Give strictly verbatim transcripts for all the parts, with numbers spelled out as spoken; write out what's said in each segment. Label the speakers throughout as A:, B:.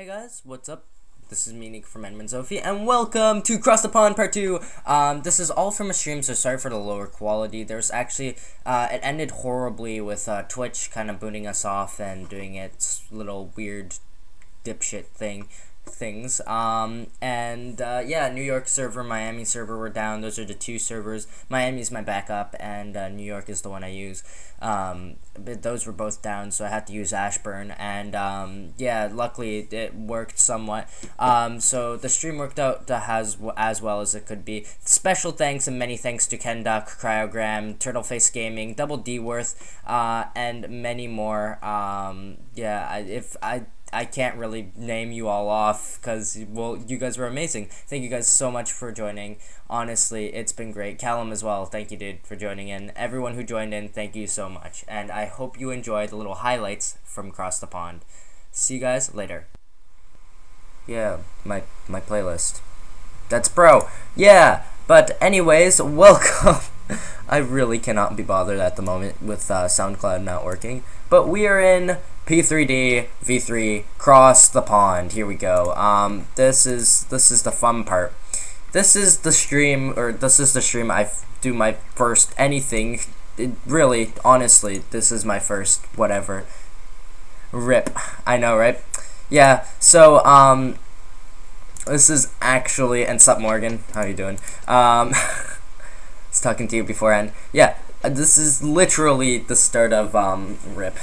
A: Hey guys, what's up? This is me, Nick from EndermenZoffiy, and welcome to Cross the Pond Part two. Um, this is all from a stream, so sorry for the lower quality. There's actually, uh, it ended horribly with uh, Twitch kind of booting us off and doing its little weird dipshit thing. things um and uh yeah, New York server, Miami server were down. Those are the two servers. Miami's my backup, and uh, New York is the one I use. Um but those were both down, so I had to use Ashburn, and um yeah, luckily it, it worked somewhat. Um so the stream worked out to has as well as it could be. Special thanks and many thanks to Ken Duck, Cryogram, Turtleface Gaming, Double D Worth, uh and many more. Um yeah, I, if I I can't really name you all off because, well, you guys were amazing. Thank you guys so much for joining. Honestly, it's been great. Callum as well, thank you, dude, for joining in. Everyone who joined in, thank you so much. And I hope you enjoyed the little highlights from Cross the Pond. See you guys later. Yeah, my, my playlist. That's bro. Yeah, but anyways, welcome. I really cannot be bothered at the moment with uh, SoundCloud not working. But we are in P three D V three Cross the Pond. Here we go. Um, this is this is the fun part. This is the stream, or this is the stream I do my first anything. It really, honestly, this is my first whatever. Rip. I know, right? Yeah. So um, this is actually, and sup Morgan, how you doing? Um, I was talking to you beforehand. Yeah. This is literally the start of um rip.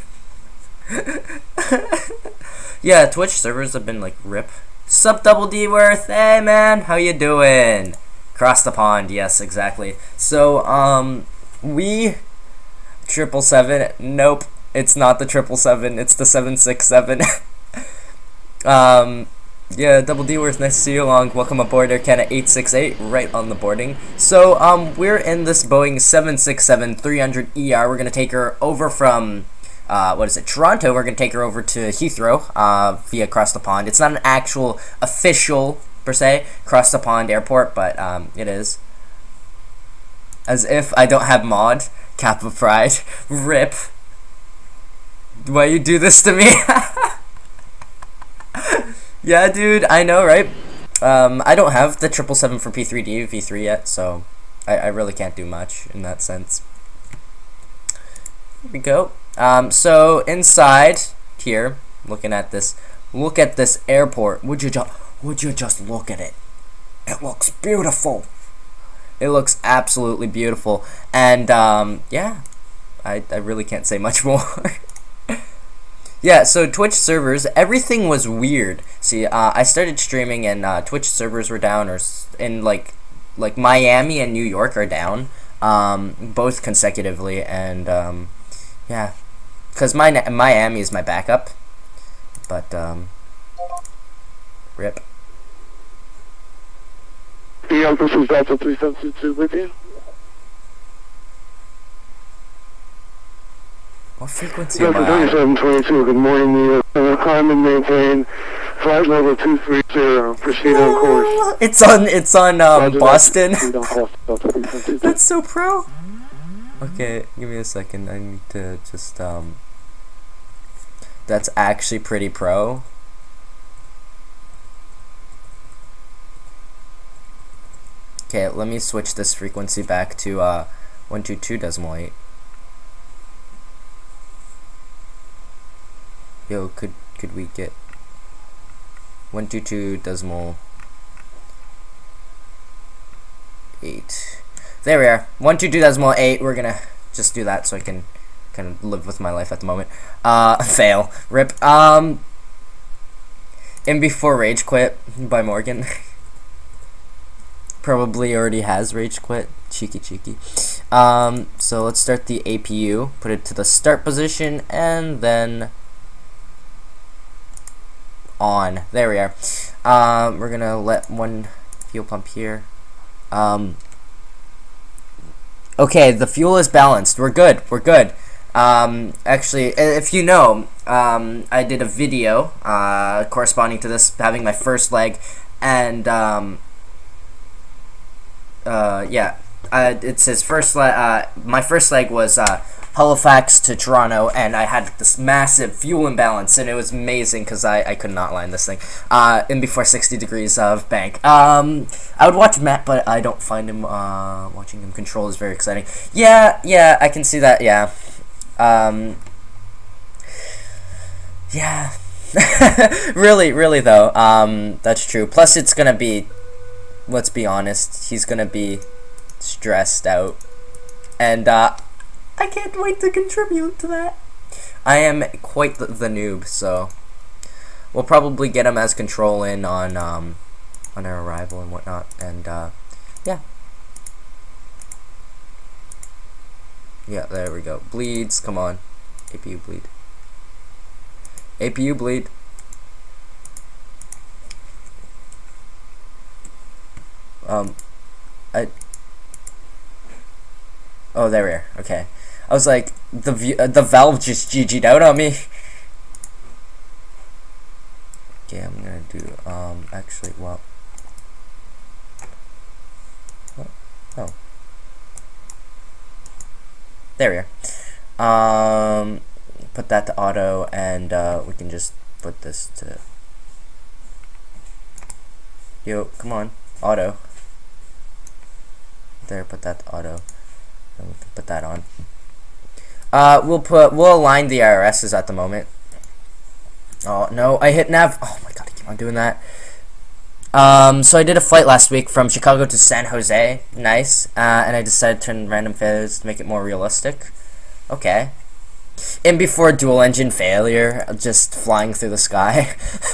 A: Yeah, Twitch servers have been like rip. Sup Double D Worth, hey man, how you doing? Cross the pond, yes, exactly. So um we triple seven. Nope, it's not the triple seven. It's the seven six seven. um. Yeah, Double D Worth, nice to see you along. Welcome aboard Air Canada eight six eight, right on the boarding. So, um, we're in this Boeing seven six seven three hundred E R. We're gonna take her over from, uh, what is it, Toronto. We're gonna take her over to Heathrow, uh, via Cross the Pond. It's not an actual, official, per se, Cross the Pond airport, but, um, it is. As if I don't have mod. Kappa Pride. Rip. Why you do this to me? Yeah, dude, I know, right? Um, I don't have the triple seven for P three D V three yet, so I, I really can't do much in that sense. Here we go. Um, so inside here, looking at this, look at this airport. Would you just, would you just look at it? It looks beautiful. It looks absolutely beautiful, and um, yeah, I I really can't say much more. Yeah, so Twitch servers, everything was weird. See, uh, I started streaming and uh, Twitch servers were down, or in like, like Miami and New York are down, um, both consecutively, and um, yeah, because my Miami is my backup, but um, rip.
B: Yeah, this is Delta three seven two two with you.
A: What frequency am I on?
B: thirty-seven twenty-two, good morning, New York. Climb and maintain flight level two three zero. Proceed on course.
A: It's on, it's on, um, Boston.
B: That.
A: That's so pro. Okay, give me a second. I need to just, um, that's actually pretty pro. Okay, let me switch this frequency back to, uh, one two two decimal eight. Yo, could could we get one two two decimal eight? There we are. One two two decimal eight. We're gonna just do that so I can kind of live with my life at the moment. Uh, fail. Rip. Um. In Before Rage Quit by Morgan. Probably already has Rage Quit. Cheeky cheeky. Um. So let's start the A P U. Put it to the start position, and then on. There we are. Um, we're gonna let one fuel pump here. Um, okay, the fuel is balanced. We're good. We're good. Um, actually, if you know, um, I did a video uh, corresponding to this, having my first leg, and um, uh, yeah, uh, it says first leg. Uh, my first leg was uh, Halifax to Toronto, and I had this massive fuel imbalance, and it was amazing because I, I could not line this thing uh, in before sixty degrees of bank. Um, I would watch Matt, but I don't find him, uh, watching him control is very exciting. Yeah, yeah, I can see that, yeah. Um, yeah. really, really though, um, that's true. Plus it's gonna be, let's be honest, he's gonna be stressed out. And, uh, I can't wait to contribute to that. I am quite the, the noob, so we'll probably get him as control in on um on our arrival and whatnot, and uh yeah. Yeah, there we go. Bleeds, come on. A P U bleed. A P U bleed. Um I Oh, there we are. Okay. I was like, the v uh, the valve just G G'd out on me. Okay, I'm gonna do, um, actually, well. What? Oh. There we are. Um, put that to auto, and, uh, we can just put this to. Yo, come on. Auto. There, put that to auto. And we can put that on. Uh, we'll put, we'll align the I R Ss at the moment. Oh, no, I hit nav. Oh my god, I keep on doing that. Um, so I did a flight last week from Chicago to San Jose. Nice. Uh, and I decided to turn random failures to make it more realistic. Okay. In before dual engine failure, just flying through the sky.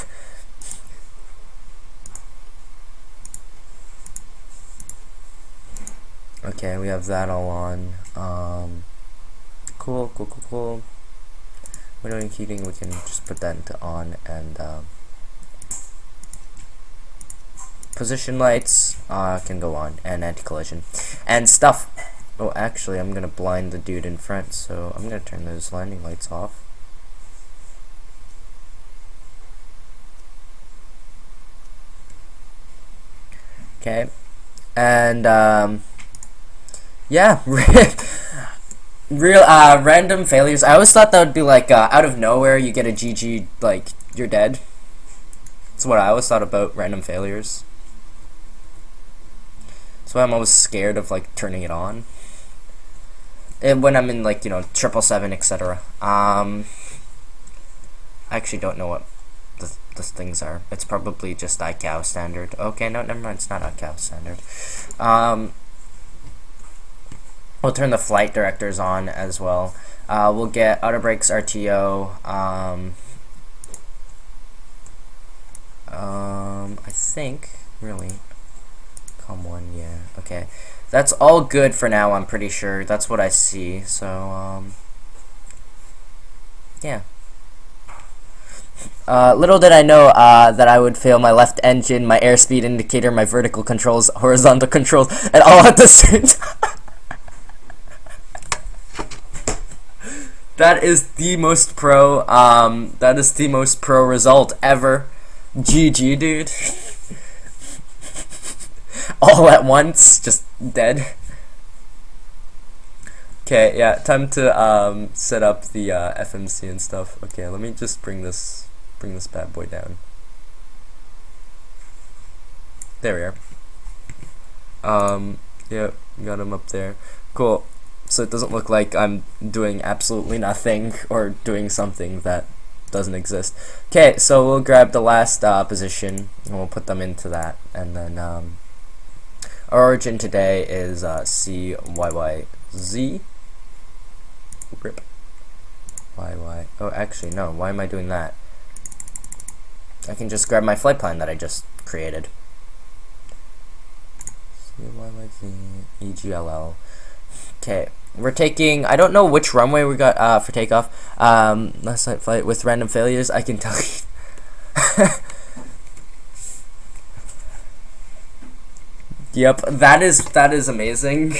A: Okay, we have that all on. Um, cool, cool, cool, cool. Windowing heating, we can just put that into on, and um, position lights uh, can go on, and anti-collision and stuff. Oh, actually, I'm gonna blind the dude in front, so I'm gonna turn those landing lights off. Okay, and um, yeah. Real uh random failures. I always thought that would be like uh, out of nowhere you get a G G, like you're dead. That's what I always thought about random failures. That's why I'm always scared of like turning it on. And when I'm in like, you know, triple seven, et cetera. Um I actually don't know what the the things are. It's probably just I C A O standard. Okay, no, never mind, it's not I C A O standard. Um We'll turn the flight directors on as well. Uh, we'll get auto brakes, R T O. Um, um, I think, really. Com one, yeah. Okay. That's all good for now, I'm pretty sure. That's what I see. So, um, yeah. Uh, little did I know uh, that I would fail my left engine, my airspeed indicator, my vertical controls, horizontal controls, and all at the same time. That is the most pro, um, that is the most pro result ever. G G, dude. All at once, just dead. Okay, yeah, time to, um, set up the, uh, F M C and stuff. Okay, let me just bring this, bring this bad boy down. There we are. Um, yeah, got him up there. Cool. So it doesn't look like I'm doing absolutely nothing or doing something that doesn't exist. Okay, so we'll grab the last uh, position and we'll put them into that. And then um, our origin today is uh, C Y Y Z. Rip. Y Y. Oh, actually, no. Why am I doing that? I can just grab my flight plan that I just created. C Y Y Z E G L L. Okay, we're taking, I don't know which runway we got uh, for takeoff. Um, last night flight with random failures, I can tell you. Yep, that is, that is amazing.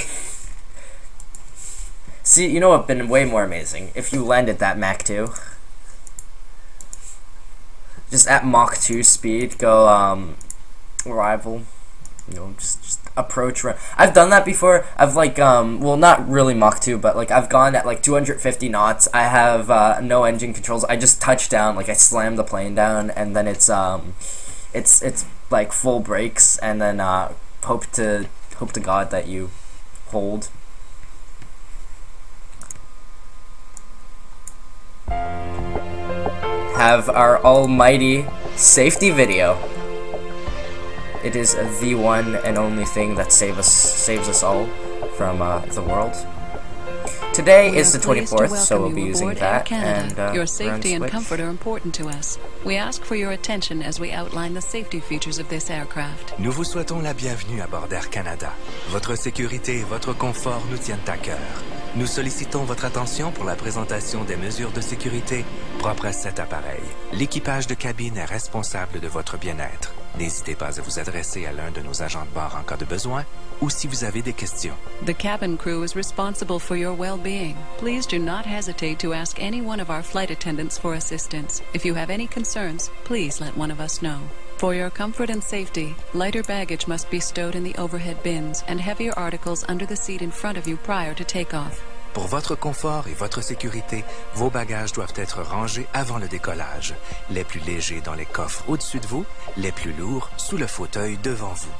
A: See, you know what would have been way more amazing? If you landed that Mach two. Just at Mach two speed, go, um, arrival. you know, just, just approach. I've done that before. I've like, um, well, not really Mach two, but like I've gone at like two hundred fifty knots. I have uh, no engine controls. I just touch down, like I slam the plane down, and then it's um, it's it's like full brakes, and then uh, hope to hope to God that you hold. Have our almighty safety video. It is the one and only thing that save us, saves us all from uh, the world. Today we is the twenty-fourth, so we'll be using that. And uh,
C: your safety and comfort are important to us. We ask for your attention as we outline the safety features of this aircraft.
D: Nous vous souhaitons la bienvenue à bord d'Air Canada. Votre sécurité et votre confort nous tiennent à cœur. Nous sollicitons votre attention pour la présentation des mesures de sécurité propres à cet appareil. L'équipage de cabine est responsable de votre bien-être. N'hésitez pas à vous adresser à l'un de nos agents de bord en cas de besoin ou si vous avez des questions.
C: The cabin crew is responsible for your well-being. Please do not hesitate to ask any one of our flight attendants for assistance. If you have any concerns, please let one of us know. For your comfort and safety, lighter baggage must be stowed in the overhead bins and heavier articles under the seat in front of you prior to takeoff.
D: Pour votre confort et votre sécurité, vos bagages doivent être rangés avant le décollage. Les plus légers dans les coffres au-dessus de vous, les plus lourds sous le fauteuil devant vous.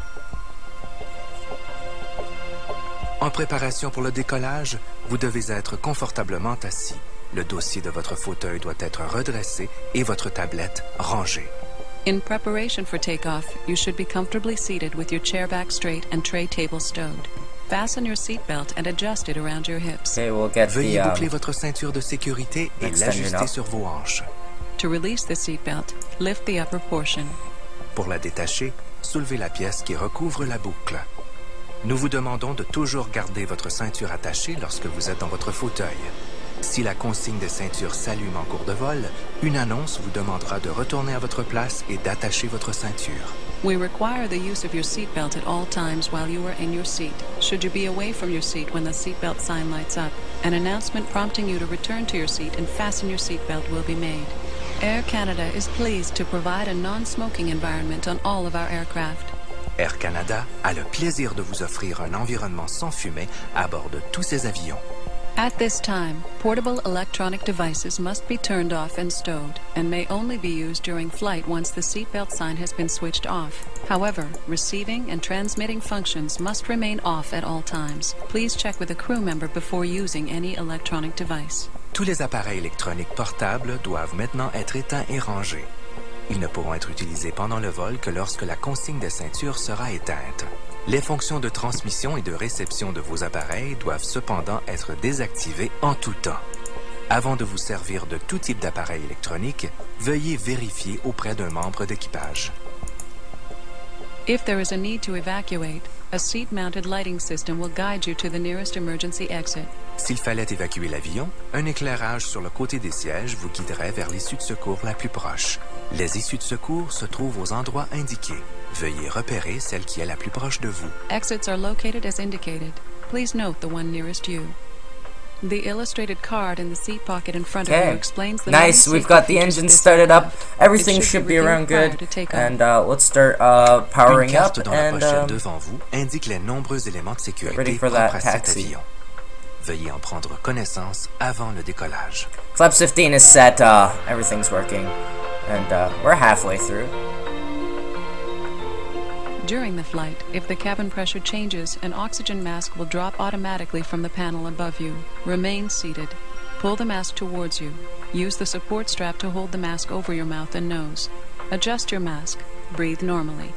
D: En préparation pour le décollage, vous devez être confortablement assis. Le dossier de votre fauteuil doit être redressé et votre tablette rangée.
C: In preparation for takeoff, you should be comfortably seated with your chair back straight and tray table stowed. Fasten your seatbelt and adjust it around your hips.
A: Okay, we'll get
D: Veuillez
A: the, um,
D: boucler votre ceinture de sécurité et l'ajuster sur vos hanches.
C: To release the seatbelt, lift the upper portion.
D: Pour la détacher, soulevez la pièce qui recouvre la boucle. Nous vous demandons de toujours garder votre ceinture attachée lorsque vous êtes dans votre fauteuil. Si la consigne de ceinture s'allume en cours de vol, une annonce vous demandera de retourner à votre place et d'attacher votre ceinture.
C: We require the use of your seatbelt at all times while you are in your seat. Should you be away from your seat when the seatbelt sign lights up, an announcement prompting you to return to your seat and fasten your seatbelt will be made. Air Canada is pleased to provide a non-smoking environment on all of our aircraft.
D: Air Canada a le plaisir de vous offrir un environnement sans fumée à bord de tous ses avions.
C: At this time, portable electronic devices must be turned off and stowed, and may only be used during flight once the seatbelt sign has been switched off. However, receiving and transmitting functions must remain off at all times. Please check with a crew member before using any electronic device.
D: Tous les appareils électroniques portables doivent maintenant être éteints et rangés. Ils ne pourront être utilisés pendant le vol que lorsque la consigne de ceinture sera éteinte. Les fonctions de transmission et de réception de vos appareils doivent cependant être désactivées en tout temps. Avant de vous servir de tout type d'appareil électronique, veuillez vérifier auprès d'un membre d'équipage.
C: If there is a need to evacuate, a seat-mounted lighting system will guide you to the nearest emergency exit.
D: S'il fallait évacuer l'avion, un éclairage sur le côté des sièges vous guiderait vers l'issue de secours la plus proche. Les issues de secours se trouvent aux endroits indiqués. Veuillez repérer celle qui est la plus proche de vous.
C: Exits are located as indicated. Please note the one nearest you. The illustrated card in the seat pocket in front
A: okay.
C: of you explains the
A: nice. We've got the engine started up. Everything should, should be around good. And uh, let's start uh, powering
D: Une carte
A: up.
D: Dans
A: and
D: la pochette
A: um,
D: devant vous indique les nombreux éléments de sécurité
A: ready for
D: propres
A: that
D: à cet
A: taxi.
D: avion. Veuillez en prendre connaissance avant le décollage.
A: Flaps fifteen is set. Uh, everything's working, and uh, we're halfway through.
C: During the flight, if the cabin pressure changes, an oxygen mask will drop automatically from the panel above you. Remain seated. Pull the mask towards you. Use the support strap to hold the mask over your mouth and nose. Adjust your mask. Breathe normally.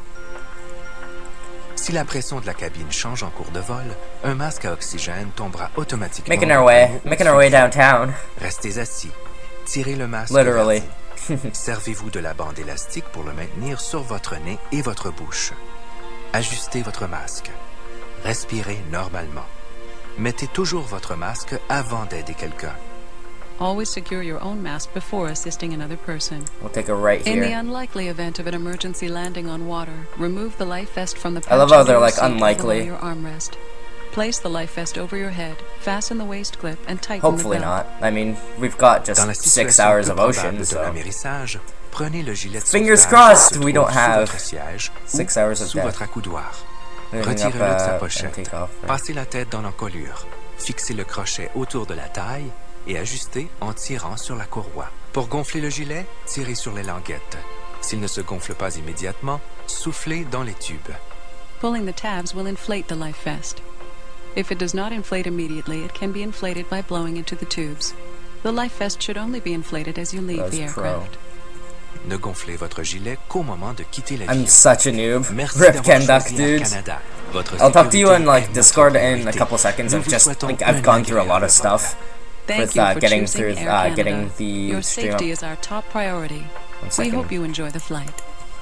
D: Si la pression de la cabine change en cours de vol, un masque à oxygène tombera automatiquement.
A: Making our way, making our way downtown.
D: Restez assis. Tirez le masque.
A: Literally.
D: Servez-vous de la bande élastique pour le maintenir sur votre nez et votre bouche. Ajustez votre masque. Respirez normalement. Mettez toujours votre masque avant d'aider quelqu'un.
C: Always secure your own mask before assisting another person.
A: We'll take a right here.
C: In the unlikely event of an emergency landing on water, remove the life vest from the pouch
A: I love how they're
C: under
A: like
C: your seat
A: unlikely.
C: below your armrest. Place the life vest over your head, fasten the waist clip, and tighten
A: Hopefully
C: the belt.
A: not. I mean, we've got just six hours of ocean,
D: de
A: so.
D: l'amérissage, Prenez le gilet de
A: Fingers
D: sauvetage
A: crossed
D: qui se
A: we
D: trouve
A: don't
D: sous
A: have
D: votre siège
A: six
D: ou
A: hours of
D: sous
A: death.
D: votre accoudoir.
A: Opening
D: Retirez-le
A: up,
D: de sa
A: uh,
D: pochette.
A: and take off, right?
D: Passez la tête dans l'encolure. Fixez le crochet autour de la taille et ajustez en tirant sur la courroie. Pour gonfler le gilet, tirez sur les languettes. S'il ne se gonfle pas immédiatement, soufflez dans les tubes.
C: Pulling the tabs will inflate the life vest. If it does not inflate immediately, it can be inflated by blowing into the tubes. The life vest should only be inflated as you leave the aircraft.
D: Ne gonflez votre gilet qu'au moment de quitter l'avion.
A: I'm such a noob.
D: Merci
A: Rip
D: d'avoir
A: Kenduck,
D: choisi Air
A: dudes.
D: Canada. Votre
A: I'll talk to you
D: sécurité
A: in like
D: est
A: Discord
D: notre
A: in a
D: priorité.
A: couple seconds.
D: Nous
A: I've
D: vous
A: just
D: souhaitons
A: like
D: un
A: I've gone through a lot
D: agréable
A: of stuff
C: Thank
A: with
C: you
A: uh,
C: for
A: getting
C: choosing
A: through
C: Air
A: uh,
C: Canada.
A: getting the
C: Your
A: stream
C: safety
A: up.
C: is our top priority.
A: One
C: We
A: second.
C: hope you enjoy the flight.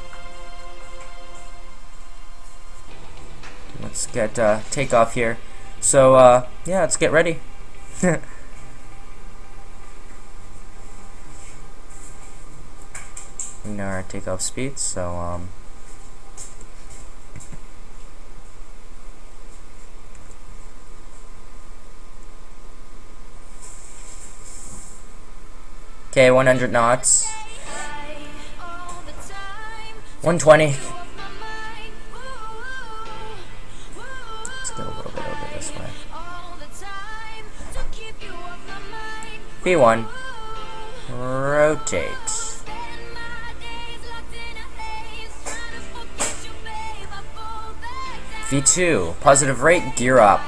A: Let's get uh, takeoff here. So uh, yeah, let's get ready. We know our takeoff speed, so um. Okay, one hundred knots. one twenty. Let's go a little bit over this way. B one. Rotate. V two. Positive rate. Gear up.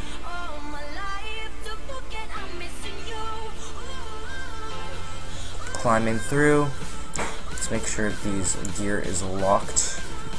A: Climbing through. Let's make sure these gear is locked.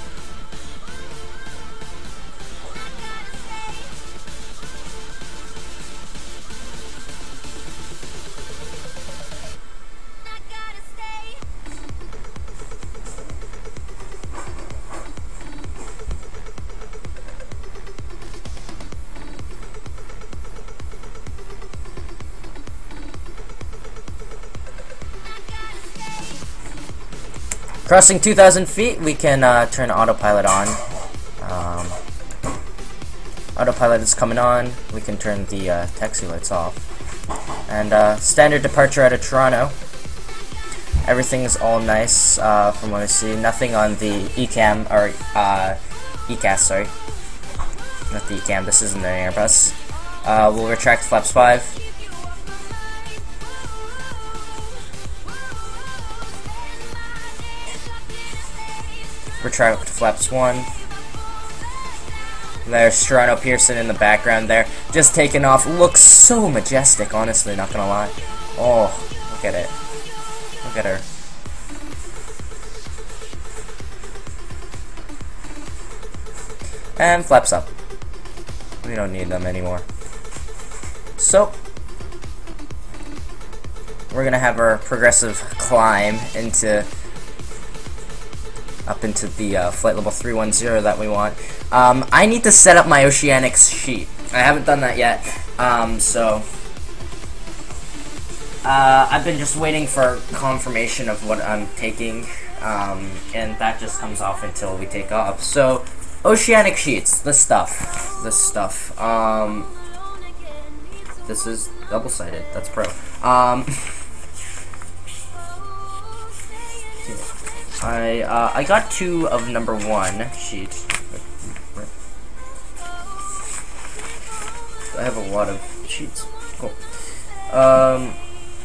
A: Crossing two thousand feet, we can uh, turn autopilot on. Um, autopilot is coming on. We can turn the uh, taxi lights off. And uh, standard departure out of Toronto. Everything's all nice uh, from what I see. Nothing on the E CAM, or uh, E C A S, sorry. Not the E CAM, this isn't an Airbus. Uh, we'll retract flaps five. Retract flaps one. There's Toronto Pearson in the background there, just taking off. Looks so majestic, honestly, not gonna lie. Oh, look at it. Look at her. And flaps up. We don't need them anymore. So, we're gonna have our progressive climb into up into the uh, flight level three one zero that we want. Um, I need to set up my oceanics sheet. I haven't done that yet, um, so uh, I've been just waiting for confirmation of what I'm taking, um, and that just comes off until we take off. So, oceanic sheets, this stuff, this stuff. Um, this is double-sided. That's pro. Um, I uh, I got two of number one sheet. I have a lot of sheets. Cool. Um.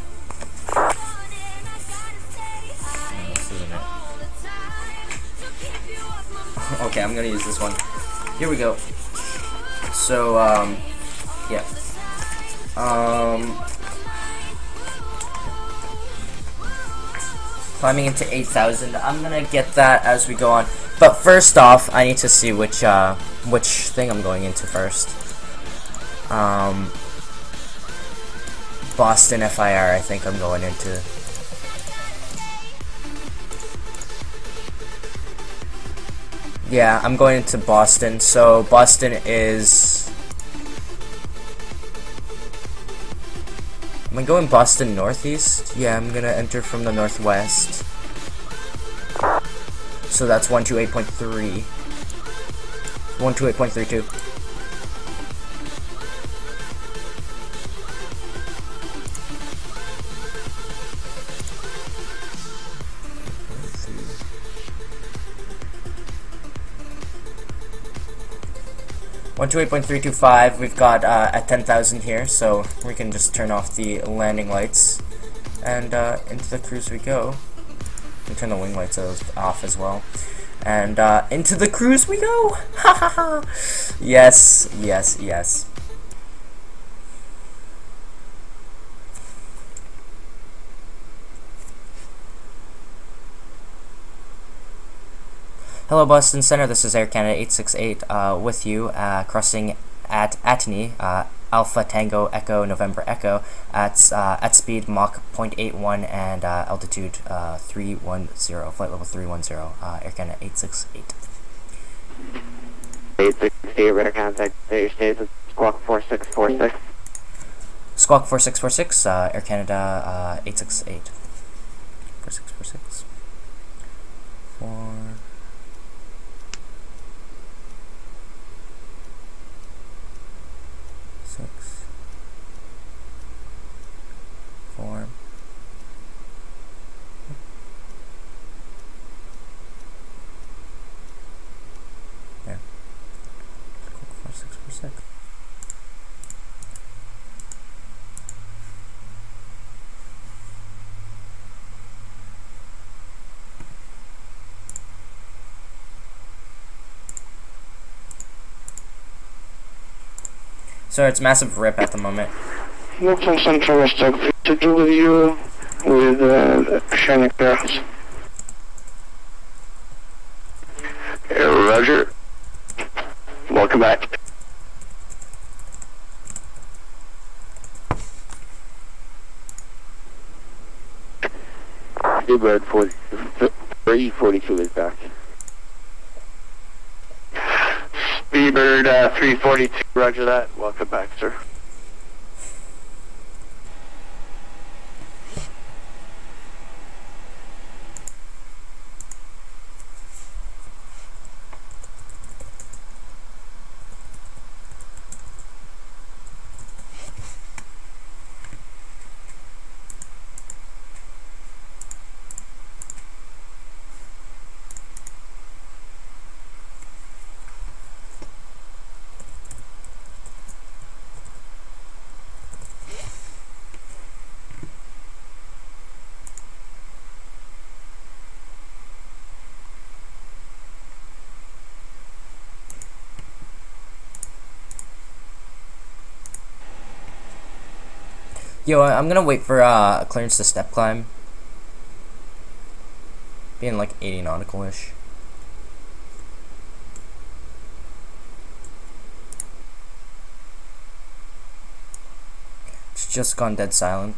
A: This isn't it. Okay, I'm gonna use this one. Here we go. So um, yeah. Um. Climbing into eight thousand. I'm gonna get that as we go on. But first off, I need to see which uh, which thing I'm going into first. Um, Boston F I R, I think I'm going into. Yeah, I'm going into Boston. So Boston is. Am I going Boston Northeast? Yeah, I'm gonna enter from the Northwest. So that's one two eight point three. one two eight point three two. one two eight point three two five, we've got uh, at ten thousand here, so we can just turn off the landing lights. And uh, into the cruise we go. We turn the wing lights off as well. And uh, into the cruise we go! Ha ha ha! Yes, yes, yes. Hello Boston Center, this is Air Canada eight six eight uh, with you, uh, crossing at Atney, uh, Alpha Tango Echo November Echo, at uh, at speed Mach zero point eight one and uh, altitude uh, three one zero, flight level three one zero, uh, Air Canada eight six eight.
E: eight six eight, radar contact, station status, squawk four six four six.
A: Squawk four six four six, uh, Air Canada uh, eight six eight. four six four six. Four. Six. Four. There. Four six four six. So it's massive rip at the moment.
B: Wilson Central West to do with you with uh, Shannon Barrels. Hey, Roger. Welcome back.
E: Seabird three forty-two is back.
B: Seabird uh, three forty-two, roger that. Welcome back, sir.
A: Yo, I'm gonna wait for uh, clearance to step climb. Being like eighty nautical-ish. It's just gone dead silent.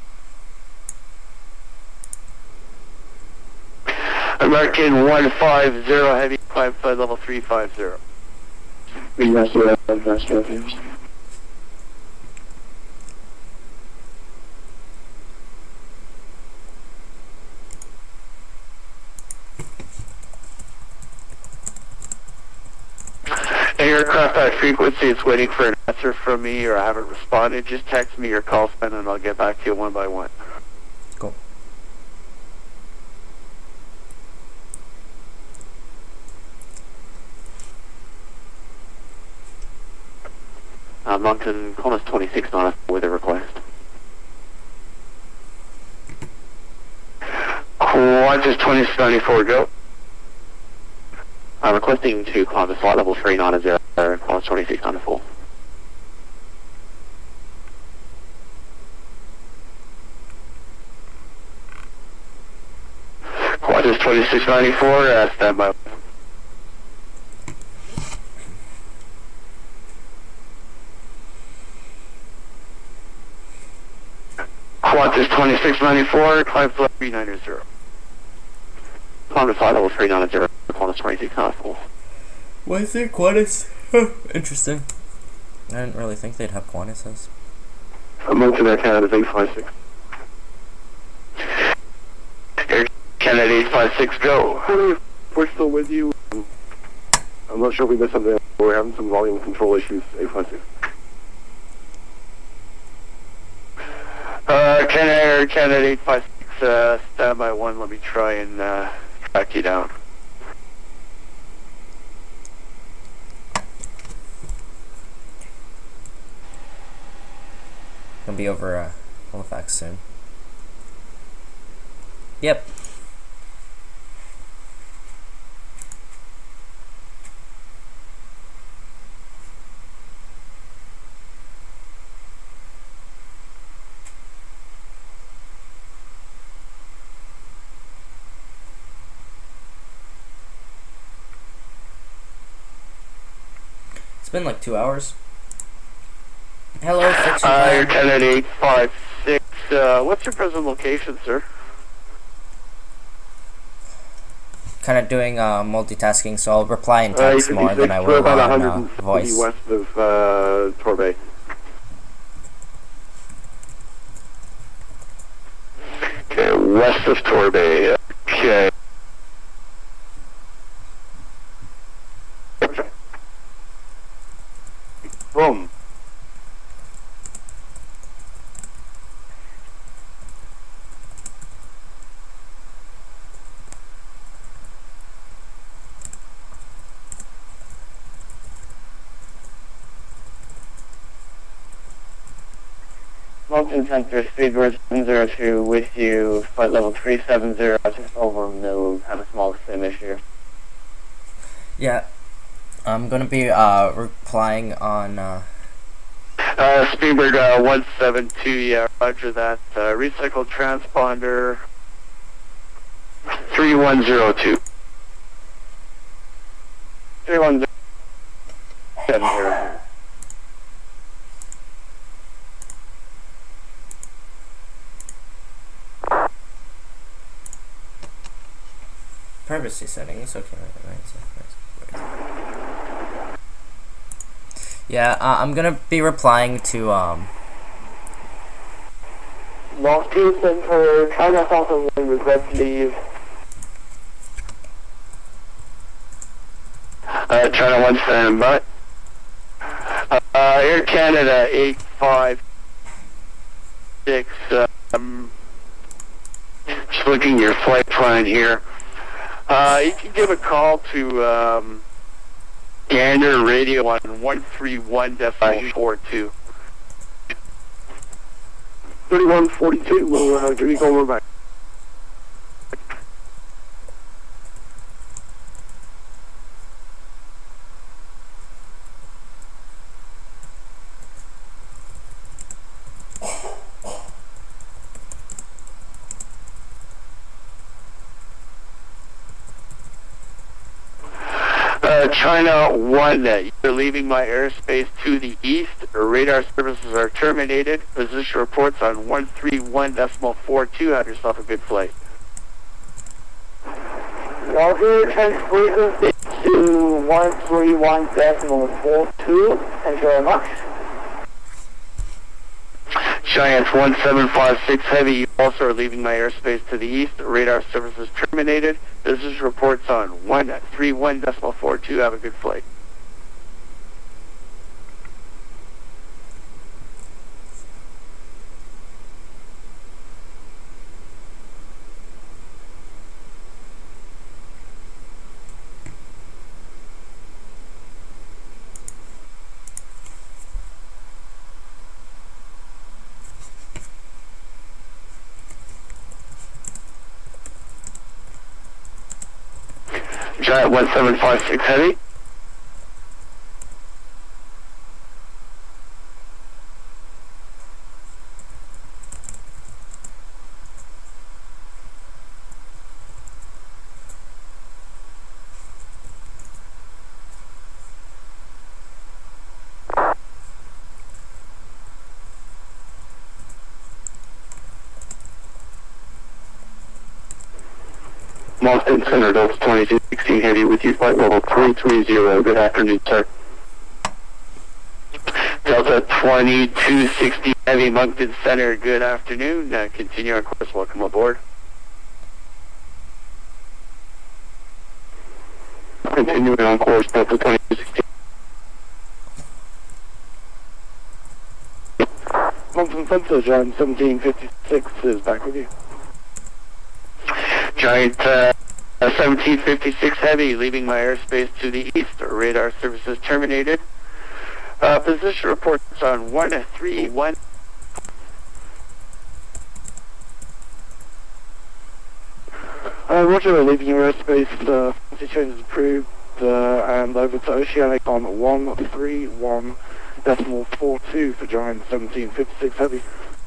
B: American one five zero, heavy climb flight level three five zero. Yes, sir. Aircraft high frequency is waiting for an answer from me, or I haven't responded. Just text me your call span and I'll get back to you one by one.
A: Cool.
E: Uh, Moncton, Qantas twenty-six nine with a request.
B: Qantas twenty-six ninety-four, go.
E: I'm requesting to climb the flight level three nine zero, Qantas twenty-six ninety-four.
B: Qantas twenty-six ninety-four, uh, stand by. Qantas twenty-six ninety-four, climb flight three nine zero.
E: Climb to flight level three nine zero, Qantas twenty-six ninety-four.
A: Why is there Qantas? Interesting. I didn't really think they'd have Qantas.
B: Moncton Air Canada eight five six. Air Canada eight five six, go.
F: We're still with you. I'm not sure if we missed something. We're having some volume control issues. eight five six.
B: Uh, Canada Air Canada eight five six, uh, stand by one. Let me try and uh, track you down.
A: be over uh, Halifax soon. Yep. It's been like two hours. Hello, Fiction
E: Uh,
A: Time.
E: you're ten at eight five six. Uh, what's your present location, sir?
A: Kind of doing uh, multitasking, so I'll reply in
F: Uh,
A: text more than I will
F: about
A: on uh,
F: one hundred
A: voice.
F: west of uh, Torbay.
E: Okay, west of Torbay. Okay.
F: Boom.
E: Mountain Center, Speedbird seven zero two with you, flight level three seven zero, just over middle, have a small sim issue.
A: Yeah, I'm gonna be uh, replying on. Uh,
E: Uh, Speedbird uh, one seven two, yeah, roger that. Uh, recycle transponder three one zero two. three one zero seven zero.
A: privacy settings. Okay, right, right, right, right. Yeah, uh, I'm gonna be replying to um.
E: North two Center, China Southern one, regret to leave. Uh, China one stand by. Uh, Air Canada eight five six, uh, um, just looking at your flight plan here. Uh, you can give a call to, um, Gander Radio on one three one point four two.
F: thirty-one forty-two, we'll uh, give you a call over back.
E: Uh, China one, uh, you're leaving my airspace to the east. Radar services are terminated. Position reports on one three one point four two. Have yourself a good flight.
G: Roger, transfer to one three one point four two. Thank you very much.
E: Giants one seven five six Heavy, you also are leaving my airspace to the east. Radar services terminated. Business reports on one three one point four two. Have a good flight. Giant one seven five six Heavy. Mountain Center, Delta twenty-two sixteen Heavy with you, flight level three three zero. Good afternoon, sir. Delta twenty-two sixty Heavy, Moncton Center, good afternoon. Uh, continue our course, welcome aboard. Continuing on course, Delta twenty-two sixteen.
F: Mountain Center, John seventeen fifty-six is back with you.
E: Giant uh, seventeen fifty-six Heavy, leaving my airspace to the east. Radar services terminated. Uh, position reports on one three one
B: Uh, Roger, we're leaving your airspace. The situation is approved, uh, and over to Oceanic on one three one decimal four two for Giant seventeen fifty-six Heavy.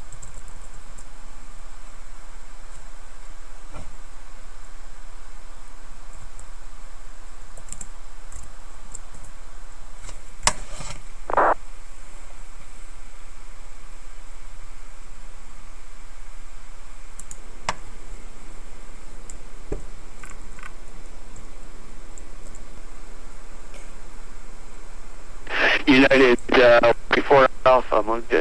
E: United, uh, before Alpha, Moncton.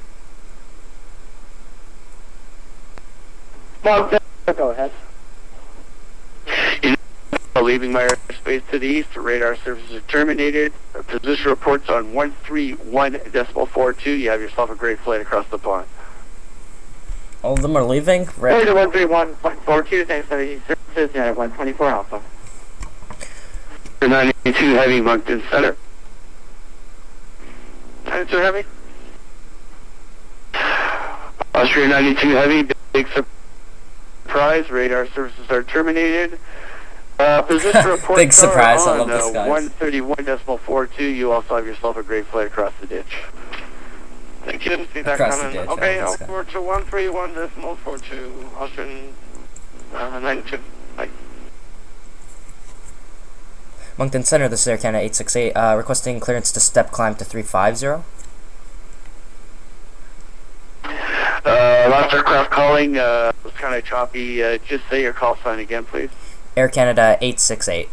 G: Moncton, go ahead.
E: United, leaving my airspace to the east, radar services are terminated. Position reports on one three one decimal four two. You have yourself a great flight across the pond.
A: All of them are leaving?
G: Right. one three one point four two, thanks for the services, United one twenty-four Alpha.
E: ninety-two Heavy, Moncton Center. ninety-two Heavy. Austria ninety-two Heavy, big surprise. Radar services are terminated. Uh, position reports
A: Big surprise,
E: are
A: I love
E: on
A: this,
E: uh,
A: guys.
E: one thirty-one decimal four two. You also have yourself a great flight across the ditch. Thank you. Didn't see that
A: Across the
E: coming.
A: ditch,
E: Okay,
A: I love this guy.
E: over to one three one decimal four two. Austrian uh, ninety-two. Bye.
A: Moncton Center, this is Air Canada eight six eight, uh, requesting clearance to step climb to three five zero.
E: Uh, last aircraft calling, uh, was kind of choppy. Uh, just say your call sign again, please.
A: Air Canada eight six eight.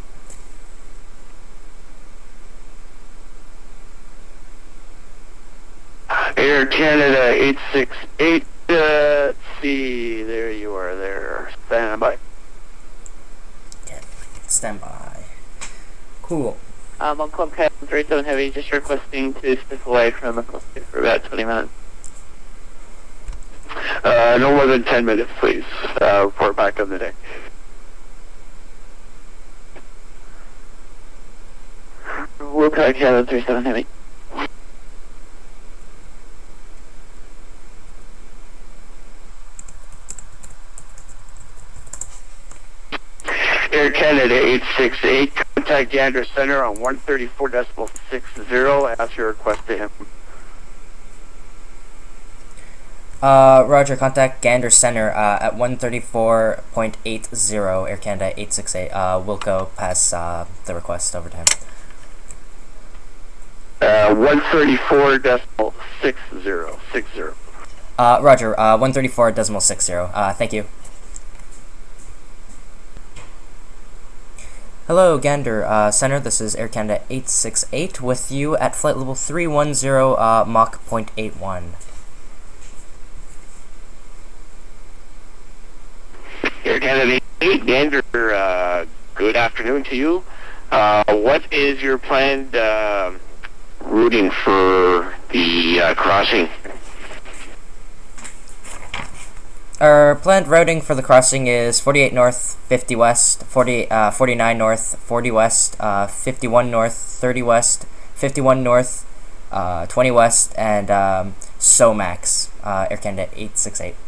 E: Air Canada eight six eight, uh, let's see, there you are there. Stand by.
A: Okay, stand by. Cool.
G: Um, on Club Captain thirty-seven Heavy, just requesting to step away from the cluster for about twenty minutes.
E: Uh, no more than ten minutes, please. Uh, report back on the deck.
G: We'll cut Captain thirty-seven Heavy.
E: Air Canada eight six eight, contact Gander Center on one thirty-four decimal six zero. Ask your request to him.
A: Uh, Roger, contact Gander Center uh, at one thirty-four point eight zero, Air Canada eight six eight. Uh, Wilco, pass uh, the request over to him.
E: Uh, one thirty-four decimal six zero, six zero.
A: Uh, Roger, uh, one thirty-four decimal six zero. Uh, thank you. Hello, Gander uh, Center, this is Air Canada eight six eight with you at flight level three one zero, uh, Mach zero point eight one.
E: Air Canada eight, Gander, uh, good afternoon to you. Uh, what is your planned uh, routing for the uh, crossing?
A: Our planned routing for the crossing is forty-eight north, fifty west, forty, uh, forty-nine north, forty west, uh, fifty-one north, thirty west, fifty-one north, uh, twenty west, and um, SOMAX, uh, Air Canada eight six eight.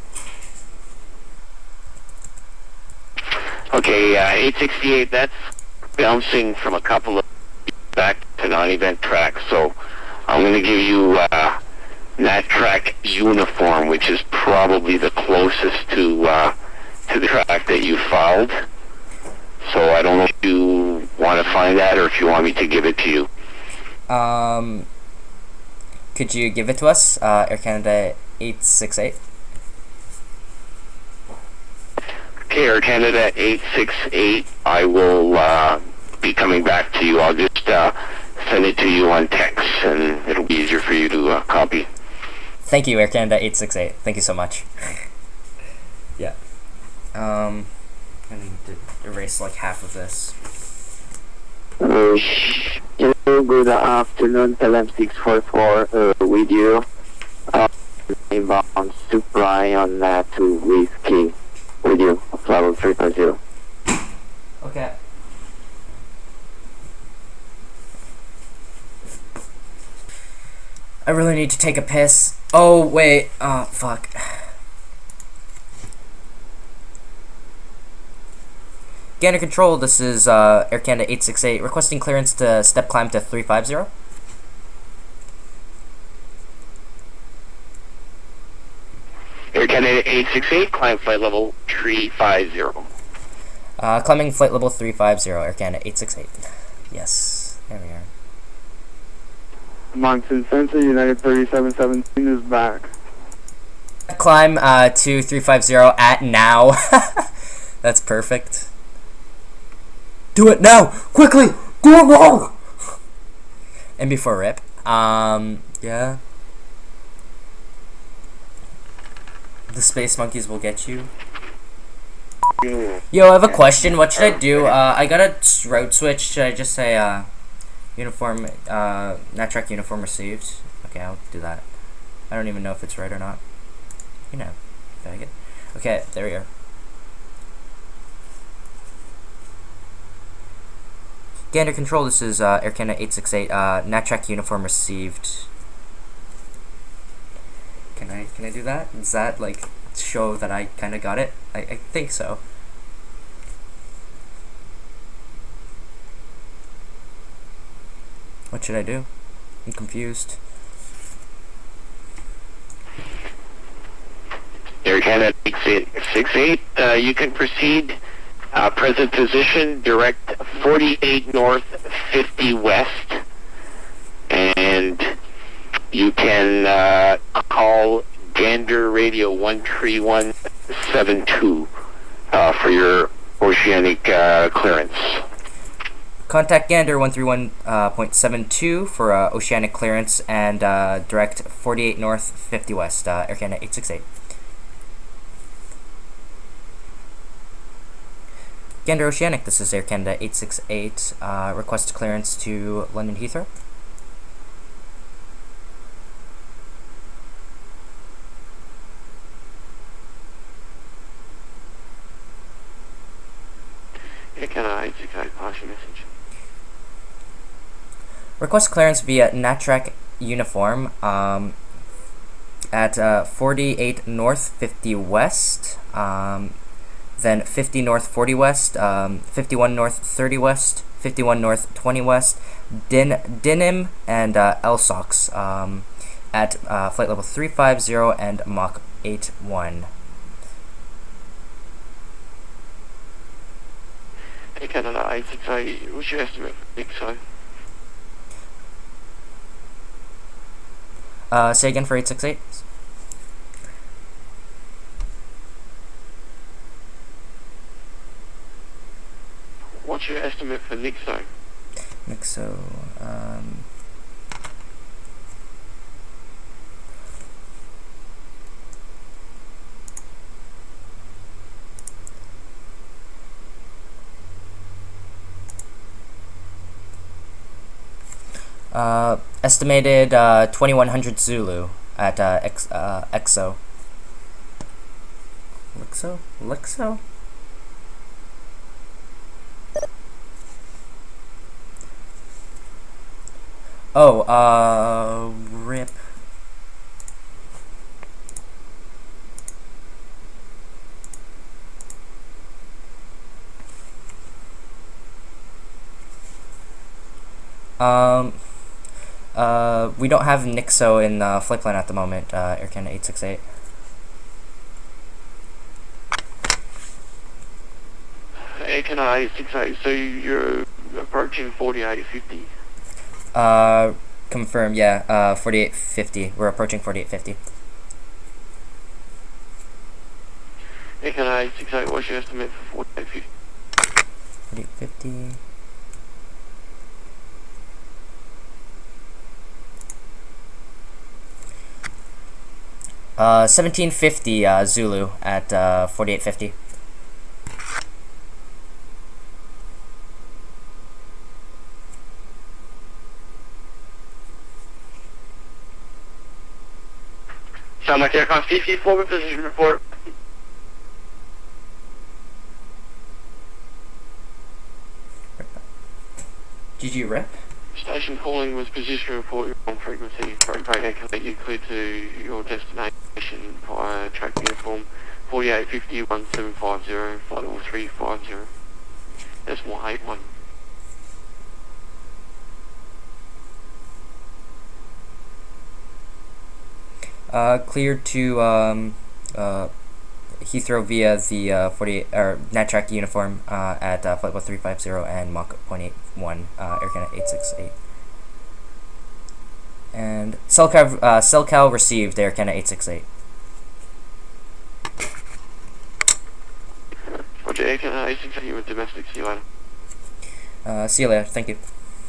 E: Okay, uh, eight sixty-eight, that's bouncing from a couple of back to non-event tracks, so I'm going to give you uh, that track uniform, which is probably the closest to uh, to the track that you filed. So I don't know if you want to find that or if you want me to give it to you.
A: Um, could you give it to us, uh, Air Canada eight six eight?
E: Okay, Air Canada eight six eight, I will uh, be coming back to you. I'll just uh, send it to you on text, and it'll be easier for you to uh, copy.
A: Thank you, Air Canada eight six eight. Thank you so much. Yeah. Um, I need to erase like half of this.
G: Uh, hello, good afternoon, L M six four four uh, with you. Uh, inbound supply on uh, to Whiskey with you, level three five zero.
A: Okay. I really need to take a piss. Oh, wait. Oh, fuck. Gander Control, this is uh, Air Canada eight six eight, requesting clearance to step climb to three five zero.
E: Air Canada eight six eight, climb flight level three five zero.
A: Uh, climbing flight level three five zero, Air Canada eight six eight. Yes, there we are.
B: Monsoon Center, United thirty-seven seventeen is back.
A: Climb uh, to three five zero at now. That's perfect. Do it now! Quickly! Do it now! And before rip. Um, yeah. The space monkeys will get you. Yo, I have a question. What should I do? Uh, I got a route switch. Should I just say, uh, uniform, uh, NatTrack uniform received? Okay, I'll do that. I don't even know if it's right or not. You know, faggot. Okay, there we are. Gander Control, this is uh, Air Canada eight six eight, uh, NatTrack uniform received. Can I, can I do that? Does that, like, show that I kind of got it? I, I think so. What should I do? I'm confused.
E: Air Canada eight six eight, uh, you can proceed. Uh, present position, direct forty-eight north, fifty west, and you can uh, call Gander Radio one three one seven two uh, for your oceanic uh, clearance.
A: Contact Gander one three one point seven two for uh, oceanic clearance and uh, direct forty-eight north, fifty west, uh, Air Canada eight six eight. Gander Oceanic, this is Air Canada eight six eight, uh, request clearance to London Heathrow.
E: Air Canada eight six eight, pass your message.
A: Request clearance via NatTrack uniform um, at uh, forty-eight north, fifty west, um, then fifty north, forty west, um, fifty-one north, thirty west, fifty-one north, twenty west, Din Dinim and uh, L SOX um, at uh, flight level three five zero and Mach eight one.
E: Air Canada eight six eight, what's your estimate for N I C S O?
A: Uh, say again for eight six eight.
E: What's your estimate for N I C S O?
A: N I C S O, um... Uh, estimated uh, twenty-one hundred Zulu at uh, X, uh, X O. Lixo? Lixo? Oh, uh, rip. Um... Uh, we don't have N I C S O in uh, flight plan at the moment, uh, Air Canada eight six eight.
E: Air Canada eight six eight, so you're approaching forty-eight fifty.
A: Uh, confirm, yeah, uh, forty-eight fifty. We're approaching forty-eight fifty.
E: Air Canada eight six eight, what's your estimate for forty-eight fifty?
A: forty-eight fifty. Uh, seventeen fifty uh, Zulu at uh, forty-eight fifty.
E: Sound like aircraft fifty, forward position report.
A: G G rep.
E: Station calling was position report, you're on frequency, break break echo, you clear to your destination via track uniform forty-eight fifty, one seven five zero, flight level three five zero. decimal height one.
A: Uh, cleared to um, uh, Heathrow via the uh, forty-eight or NatTrack uniform uh, at uh, flight level three five zero and Mach zero point eight one, uh, Air Canada eight six eight. And Cellcal, uh, Cellcal received Air Canada eight six eight.
E: Roger, Air Canada eight six eight with domestic, see you later.
A: Uh, see you later, thank you.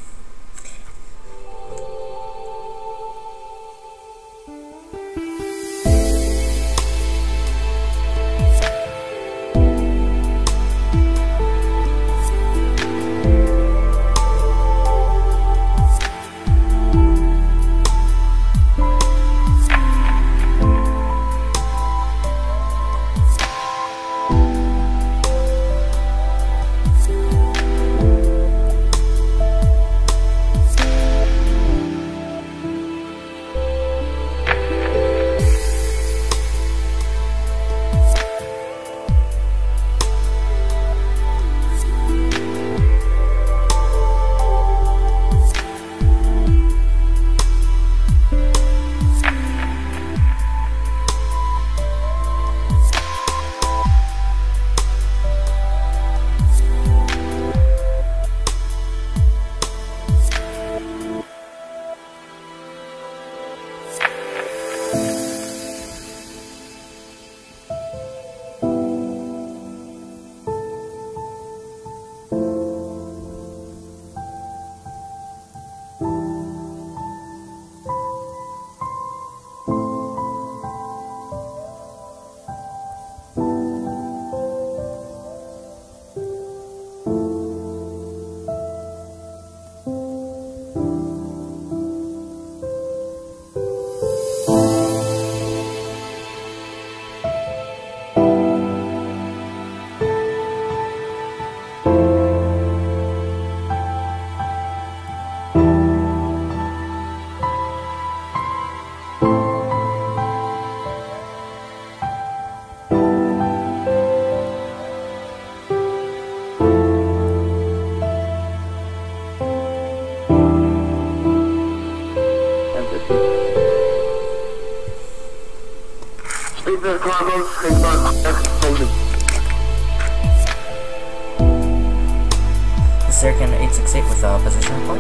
A: This is Air Canada eight six eight with a position report.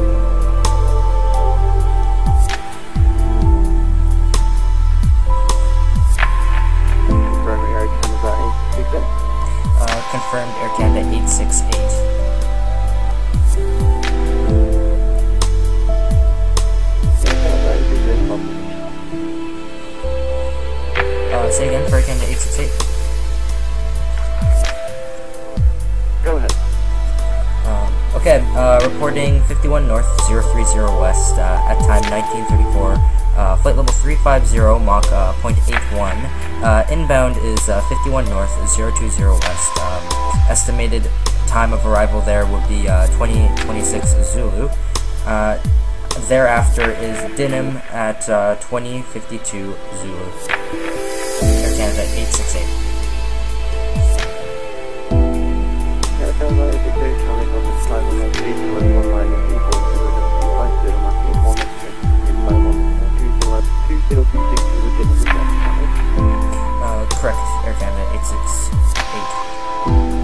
A: Uh, confirmed Air Canada eight six eight. Uh, say again for Air Canada eight six eight.
F: Go ahead.
A: Um, okay, uh, reporting fifty-one north, zero three zero west, uh, at time nineteen thirty-four, uh, flight level three five zero, Mach uh, zero point eight one. Uh, inbound is uh, fifty-one north, zero two zero west. Um, estimated time of arrival there would be uh, twenty twenty-six Zulu. Uh, thereafter is Dinham at uh, twenty fifty-two Zulu. Air Canada eight six eight. Uh, correct, Air Canada eight six eight.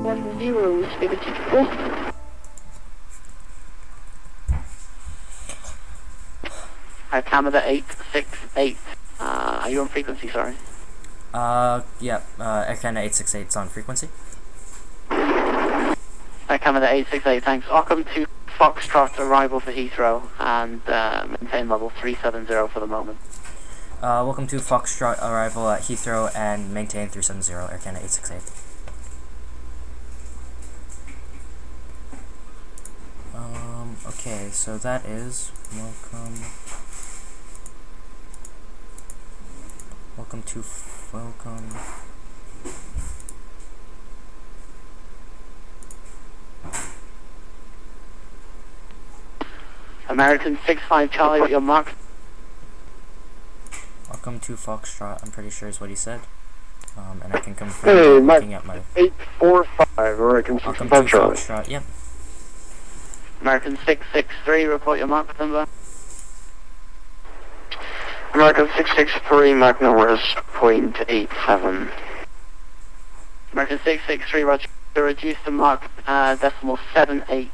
E: One zero, speaker two four. Hi, Canada eight six eight. Uh, are you on frequency, sorry?
A: Uh, yeah, uh, Air Canada eight six eight is on frequency.
E: Hi, Canada eight six eight, thanks. Welcome to Foxtrot arrival for Heathrow, and uh, maintain level three seven zero for the moment.
A: Uh, welcome to Foxtrot arrival at Heathrow and maintain three seven zero, Air Canada eight six eight. Um, okay, so that is welcome. Welcome to f welcome.
E: American six five Charlie, what your mark?
A: Welcome to Foxtrot, I'm pretty sure is what he said. Um, and I can confirm
F: Hey,
A: looking
F: Mike,
A: at my...
F: eight four five, American
A: Welcome
F: six
A: to
F: five Charlie.
A: Foxtrot, yep.
E: American six six three, report your mark number.
G: American six six three, Mach number is point eight seven.
E: American six six three, roger, reduce the mark uh, decimal seven eight.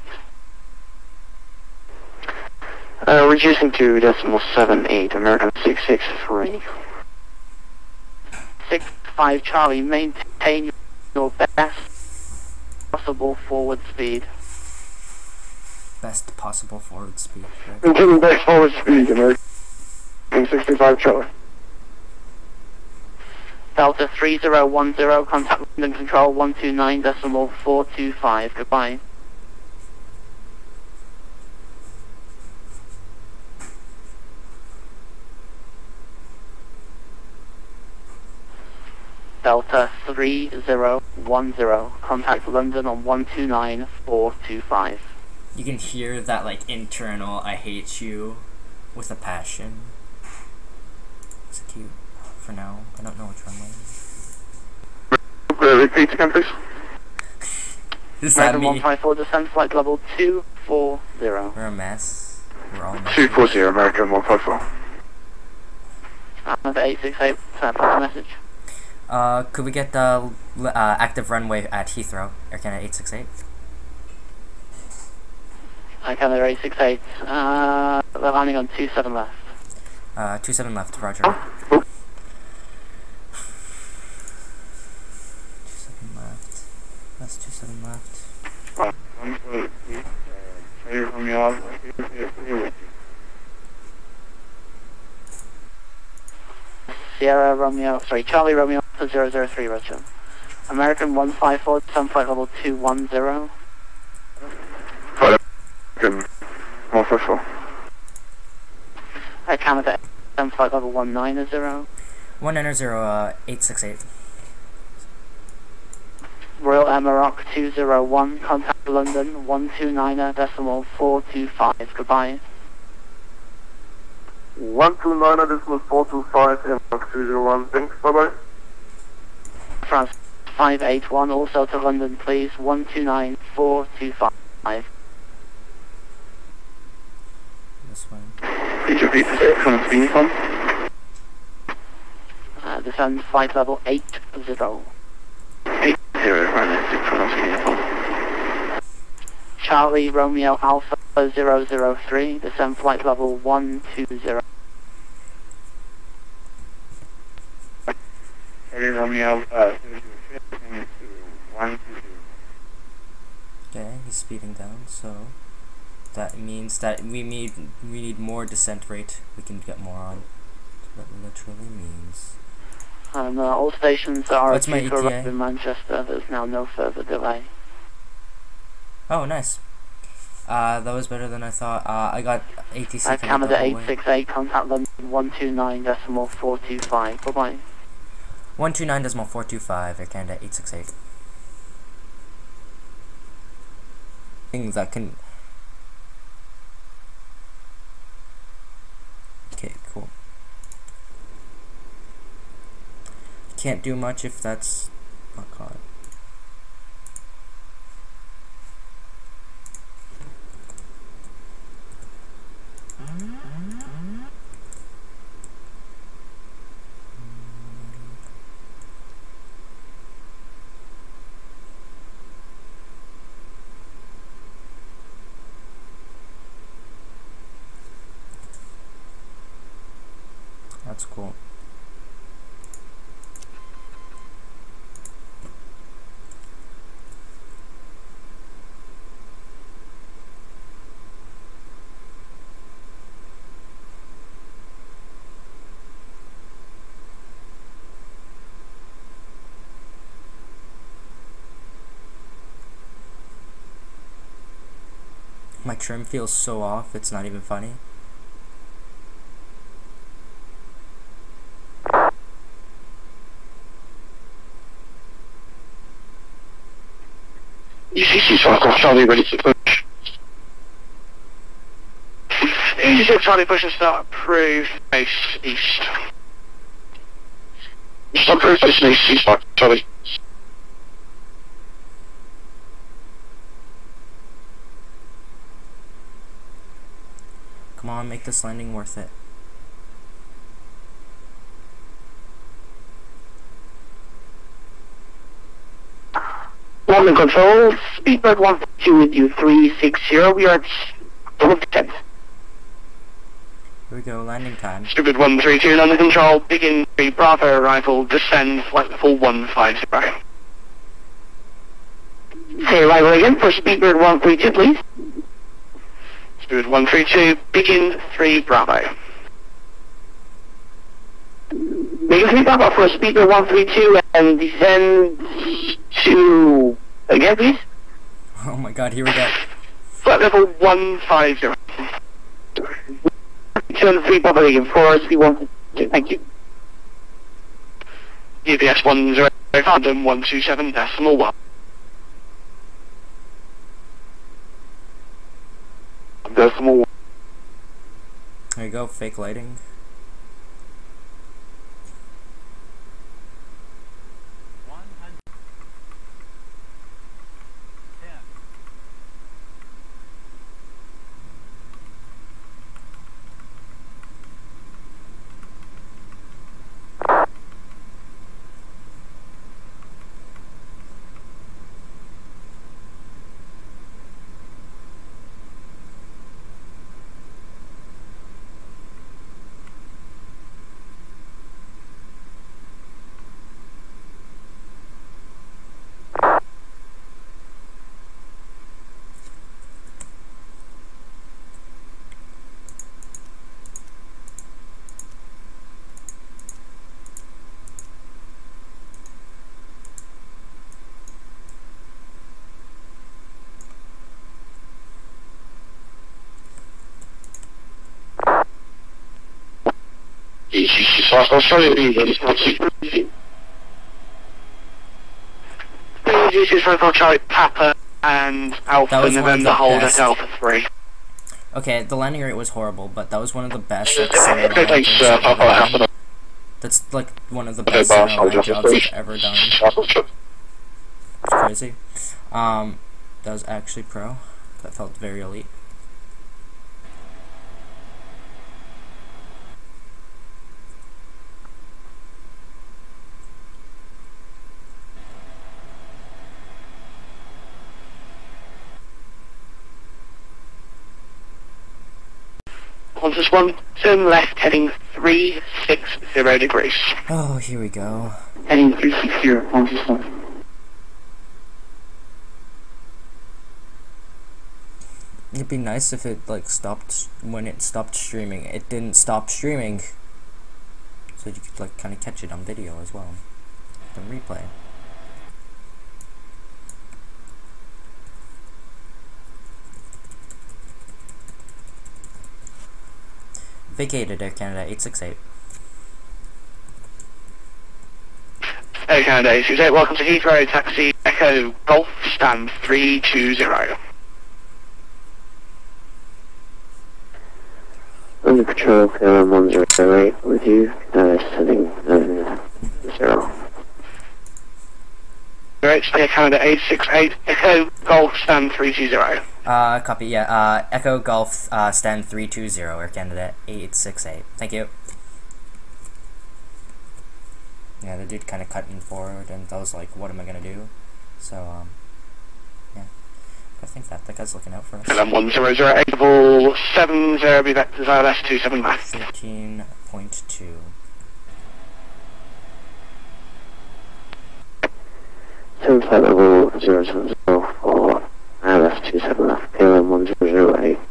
G: Uh, reducing to decimal seven eight, American six six three.
E: six five Charlie, maintain your best possible forward speed.
A: Best possible forward speed. Right?
F: Continue best forward speed, American sixty-five Charlie.
E: Delta three zero one zero, contact London Control one two nine decimal four two five, goodbye. Delta three zero one zero, contact London on one two nine four two five.
A: You can hear that, like, internal I hate you with a passion. It's cute. For now, I don't know which runway.
F: Uh, repeat again, please.
A: Is that
E: American
A: me?
E: one five four, descend flight level two four zero.
A: We're a mess. We're all messy.
F: two four zero, American one five four.
E: Another eight six eight, uh, pass a message.
A: Uh, could we get the uh, active runway at Heathrow, Air Canada eight six eight?
E: I Canada eight six eight, uh, they're landing on two seven left.
A: Uh, two seven left, roger.
F: Oh.
A: two seven left. That's two seven left.
E: Sierra Romeo, sorry, Charlie Romeo zero zero three, roger. American one five four, sun flight level two one zero.
F: American one five four.
E: Air Canada, sun flight level one nine zero.
A: one nine zero, uh, eight six eight.
E: Royal Air Maroc two zero one, contact London one two nine decimal four two five, goodbye.
F: one two nine decimal four two five, M two zero one, thanks, bye bye.
E: France five eight one, also to London please, one two nine four two five.
A: This one.
F: Please repeat the six on the speed phone.
E: Uh, descend flight level eight zero.
F: eight zero, right, six on the speed phone.
E: Charlie Romeo Alpha zero zero three, descend flight level one two zero.
B: Charlie Romeo, uh, one two zero.
A: Okay, he's speeding down, so that means that we need we need more descent rate. We can get more on. That literally means.
E: And uh, all stations are
A: What's my
E: due to
A: E T A?
E: arrive in Manchester. There's now no further delay.
A: Oh, nice. Uh, that was better than I thought. Uh, I got A T C.
E: Uh, Canada eight six eight, contact London one two nine decimal four two five. Bye bye.
A: one two nine decimal four two five, Air Canada eight six eight. Things that can. Okay, cool. Can't do much if that's not caught. that's cool. My trim feels so off, it's not even funny.
E: E C C Charlie, Charlie ready to push. E C C Charlie push and start approved, base east. Start approved, base east, east, Charlie.
A: Come on, make this landing worth it.
G: London Control, Speedbird one two with you, three six zero, we are at double ten.
A: Here we go, landing time.
E: Stupid one three two, London Control, begin three, Bravo arrival, descend, flight level one five zero.
G: Say arrival again for Speedbird one three two, please.
E: Stupid one three two, begin three, Bravo.
G: Begin three Bravo for Speedbird one three two and descend to... again, please.
A: Oh my god, here we go.
E: Flight level one five zero.
G: two and three Bravo again for Speed one two, thank you.
E: U P S one zero, London one two seven decimal one.
F: Decimal one.
A: There you go, fake lighting.
E: E C C South Australia, E C C South Charlie, Papa and Alpha November, hold at Alpha three.
A: Okay, the landing rate was horrible, but that was one of the best
E: Okay,
A: accelerator
E: thanks,
A: landings
E: uh,
A: I've ever
E: Papa
A: done.
E: Alpha.
A: That's like one of the
F: Okay,
A: best
F: boss,
A: center
F: I'll
A: line
F: just
A: jobs
F: approach.
A: I've ever done. It's crazy. Um, that was actually pro. That felt very elite.
E: Qantas one, turn left, heading three six zero degrees.
A: Oh, here we go.
G: Heading three six zero, Qantas one.
A: It'd be nice if it like stopped when it stopped streaming. It didn't stop streaming, so you could like kind of catch it on video as well, the replay. Vacated Air Canada eight six eight.
E: Air Canada eight six eight, welcome to Heathrow, taxi Echo Golf stand three two zero.
G: Under patrol, Airline one zero zero eight with you, uh, setting uh, zero.
E: Right, Air Canada eight six eight, Echo Golf stand three two zero.
A: Uh, copy, yeah, uh, Echo Golf, uh, stand three two zero, Air Canada eight six eight. Thank you. Yeah, the dude kind of cut in forward, and I was like, what am I gonna do? So, um, yeah. I think that, that guy's looking out for us.
E: L M one zero zero eight, level seven zero, be back to Z L S two seven nine.
A: thirteen point two.
G: descend flight level zero seven zero for I L S two seven left, K L M one zero zero eight.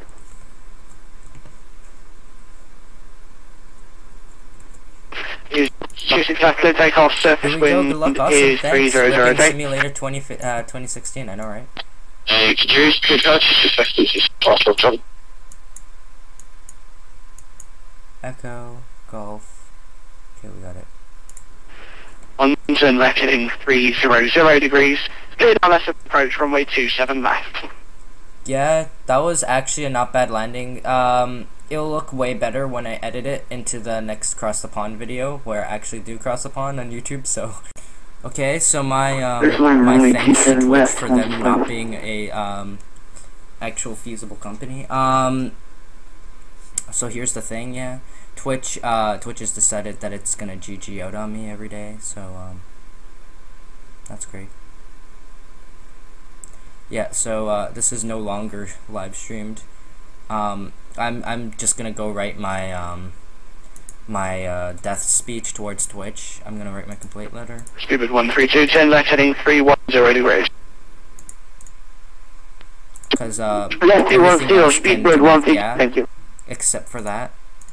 E: Use exactly take off surface
A: Here we go,
E: wind
A: good luck, awesome,
E: is three
A: thanks.
E: zero zero
A: Flipping
E: eight.
A: Simulator twenty, uh, twenty sixteen, I know, right?
E: Uh, could you use two touches?
A: Echo, Golf. Okay, we got it.
E: On turn left heading three zero zero degrees. Clear down left approach runway two seven left.
A: Yeah, that was actually a not bad landing. Um, it'll look way better when I edit it into the next Cross the Pond video, where I actually do Cross the Pond on YouTube, so... Okay, so my, um, my thanks to Twitch for them not being a, um, actual feasible company. Um, so here's the thing, yeah. Twitch, uh, Twitch has decided that it's gonna G G out on me every day, so, um, that's great. Yeah, so, uh, this is no longer live streamed. Um, I'm, I'm just gonna go write my, um, my, uh, death speech towards Twitch. I'm gonna write my complaint letter.
E: Stupid one three two, ten left heading three one zero degrees.
A: Cause, uh,
G: Lefty one
A: everything
G: zero,
A: else
G: speed
A: can
G: bird one
A: connect,
G: feet,
A: yeah,
G: thank you.
A: except for that.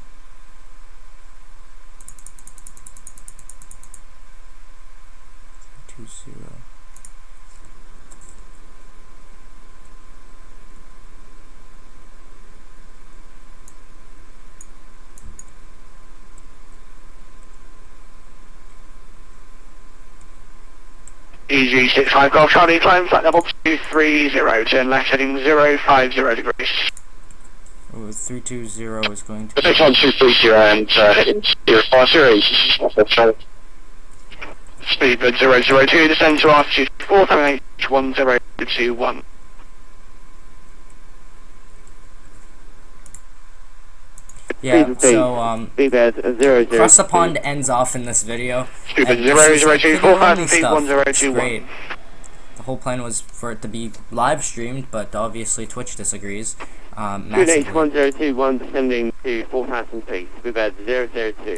A: Two zero.
E: E G six five Golf Charlie, climb flight level two three zero, turn left heading zero five zero degrees.
A: Oh, three two zero is going to
E: six one two three zero and uh, heading zero five zero. Speedbird zero zero two, descend to altitude four seven H one zero two one.
A: Yeah, so, um,
G: Speedbird zero zero.
A: Cross the Pond ends off in this video.
E: Stupid
A: and
E: zero
A: this is
E: zero
A: like
E: two
A: video
E: four five
A: only
E: feet
A: stuff.
E: one zero
A: It's
E: two
A: great.
E: one.
A: The whole plan was for it to be live streamed, but obviously Twitch disagrees. Um,
G: Two H
A: massively.
G: one zero two one descending to four thousand feet. Speedbird zero zero two.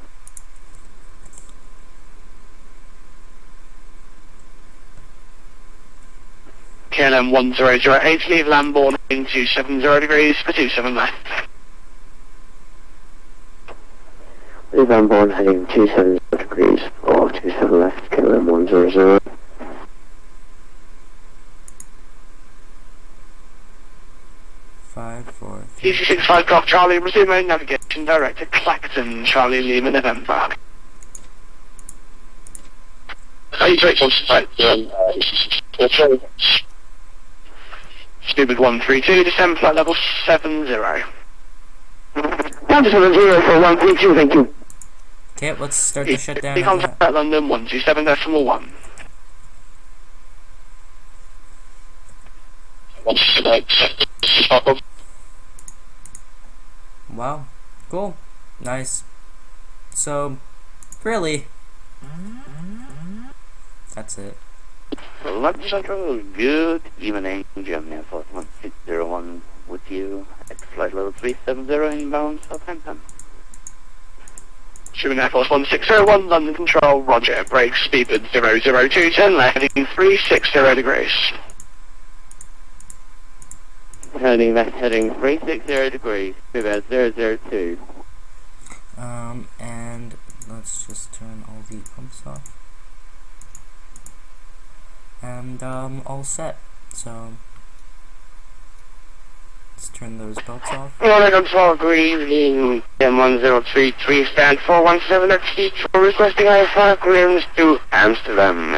E: K L M one zero zero eight, leave Lambourne heading two seven zero degrees for two seven left.
G: Leave Lambourne heading two seven zero degrees or two seven left, K L M one zero zero.
A: Five, four,
E: E C six five Golf Charlie, resume main navigation direct to Clacton, Charlie Lima November. Stupid one three two, descend flight level seven zero.
G: Down to seven zero for one three two, thank you.
A: Okay, let's start the shutdown.
E: Be
A: of that.
E: contact London one two seven decimal one.
A: Wow, cool, nice. So, really, that's it.
G: London Central, good evening, Germany Air Force one six zero one with you at flight level three seven zero inbound Southampton.
E: German Air Force one six zero one, London Control, roger, brake, speedbird zero zero two, ten left, heading three six zero degrees.
G: Heading left, heading three six zero degrees, speedbird zero zero two.
A: Um, and let's just turn all the pumps off. And, um, all set. So, let's turn those belts off.
E: London Control, good evening, M one zero three three, stand four one seven at seat for requesting I F R clearance to Amsterdam.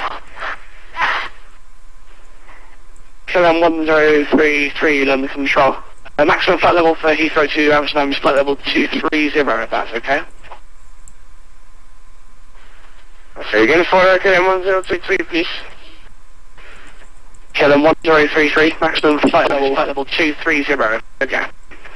E: K L M one zero three three, London Control. Uh, maximum flight level for Heathrow to Amsterdam is flight level two three zero, if that's okay. So again for K L M one zero three three, please. K L M one zero three three, maximum flight level, flight level two three zero, okay.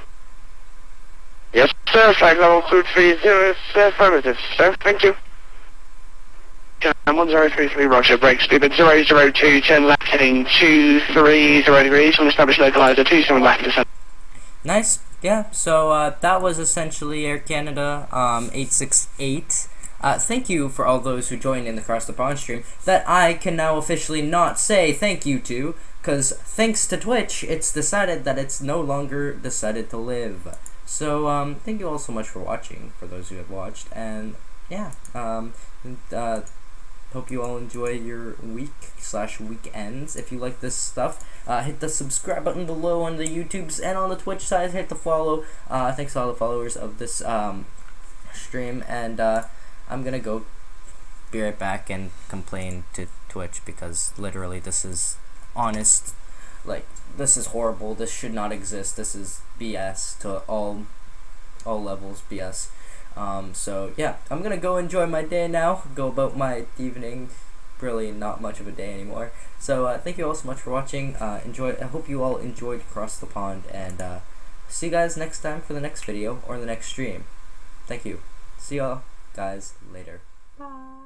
E: Yes, sir, flight level two three zero is affirmative, sir, thank you. K L M one zero three three, roger, brake, speedbird zero zero two, ten left, heading two three zero degrees, on established localizer, two seven left, descent.
A: Nice, yeah, so, uh, that was essentially Air Canada, um, eight six eight, uh, thank you for all those who joined in the Cross the Pond stream that I can now officially not say thank you to, because thanks to Twitch, it's decided that it's no longer decided to live. So, um, thank you all so much for watching, for those who have watched, and, yeah, um, and, uh, hope you all enjoy your week slash weekends. If you like this stuff, uh, hit the subscribe button below on the YouTubes and on the Twitch side. Hit the follow. Uh, thanks to all the followers of this um, stream. And uh, I'm gonna go be right back and complain to Twitch because literally this is honest. Like, this is horrible. This should not exist. This is B S to all all levels. B S. Um, so yeah, I'm gonna go enjoy my day now, go about my evening, really not much of a day anymore. So uh, thank you all so much for watching, uh, enjoy, I hope you all enjoyed Cross the Pond, and uh, see you guys next time for the next video, or the next stream. Thank you. See y'all guys later. Bye.